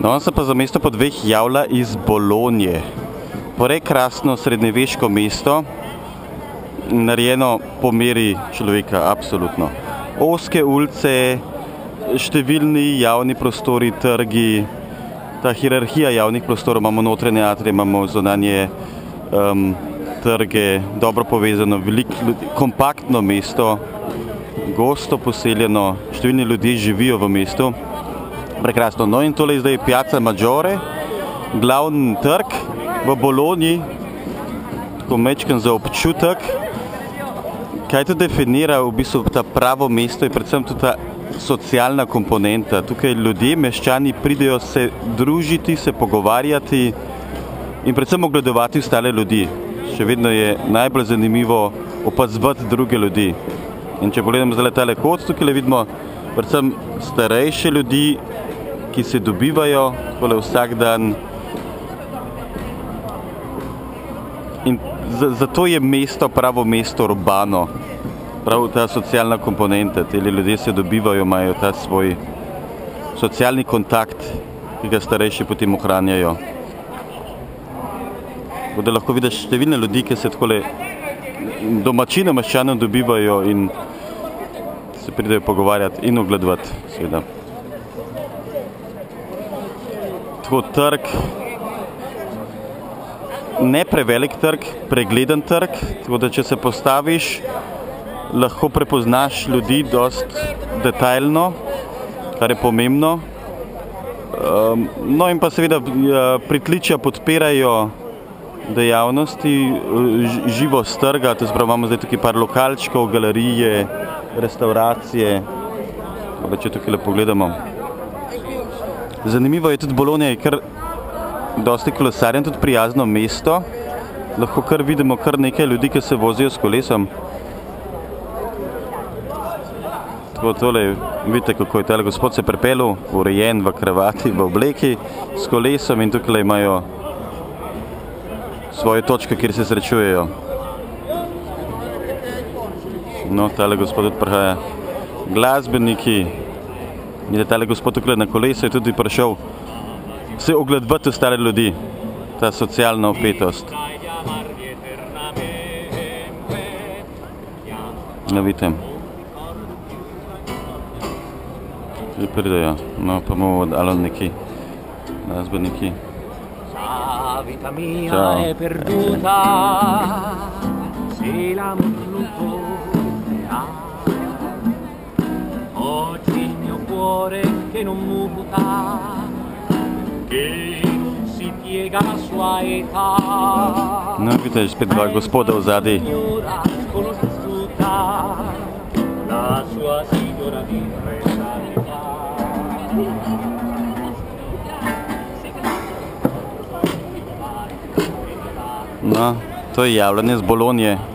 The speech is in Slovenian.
No, on se pa za mesto po dveh javlja iz Bolonje. Prekrasno srednjeveško mesto, narejeno po meri človeka, absolutno. Ozke ulice, številni javni prostori, trgi, ta hierarhija javnih prostorov, imamo notranje atrije, imamo zunanje trge, dobro povezano, veliko ljudi, kompaktno mesto, gosto poseljeno, številni ljudje živijo v mestu. Prekrasno. No in tole je zdaj Piazza Maggiore, glavni trg v Bologni, tako mečken za občutek. Kaj to definira v bistvu ta pravo mesto, je predvsem tudi ta socialna komponenta. Tukaj ljudje, meščani pridejo se družiti, se pogovarjati in predvsem ogledovati ostale ljudi. Še vedno je najbolj zanimivo opazovati druge ljudi. In če pogledamo zdaj tale kot, tukaj vidimo predvsem starejše ljudi, ki se dobivajo vsak dan. In zato je mesto pravo mesto urbano. Prav ta socialna komponenta, te ljudje se dobivajo, imajo ta svoj socialni kontakt, ki ga starejši potem ohranjajo. Da lahko vidiš številne ljudi, ki se takole domačino meščanom dobivajo in se pridejo pogovarjati in ogledovati, seveda. Tako trg, ne prevelik trg, pregleden trg, tako da če se postaviš, lahko prepoznaš ljudi dost detaljno, kar je pomembno. No in pa seveda pritličja podpirajo dejavnosti, živost trga, to sprav imamo zdaj tukaj par lokalčkov, galerije, restauracije, če tukaj le pogledamo. Zanimivo je tudi Bologna, je kar dosti kolesarjen, tudi prijazno mesto, lahko kar vidimo kar nekaj ljudi, ki se vozijo s kolesom. Tako tole, vidite, kako je tale gospod se pripelil, urejen v kravati, v obleki, s kolesom in tukaj imajo svoje točke, kjer se srečujejo. No, tale gospod tudi prihaja. Glasbeniki. In tale gospod tukaj na kolesu je tudi prišel se ogledovati ostale ljudi. Ta socialna vpetost. No, vidite. Že pridejo. No, pa bomo dali neki glasbeniki. Vita mia è perduta, se l'amor non tornerà. Oggi il mio cuore che non muta, che non si piega la sua età. No, vidite, spet dva gospoda v zadnji. La sua signora di presalità. No, to je javljanje z Bolonje.